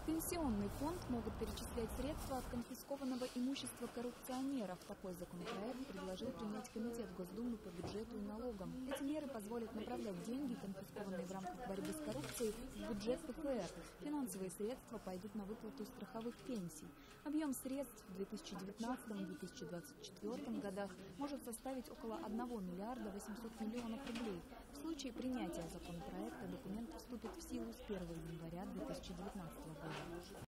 Пенсионный фонд могут перечислять средства от конфискованного имущества коррупционеров. Такой законопроект предложил принять Комитет Госдумы по бюджету и налогам. Эти меры позволят направлять деньги, конфискованные в рамках борьбы с коррупцией, в бюджет ПФР. Финансовые средства пойдут на выплату страховых пенсий. Объем средств в 2019-2024 годах может составить около 1 миллиарда 800 миллионов рублей. В случае принятия законопроекта документ вступит в силу с 1 января 2019 года.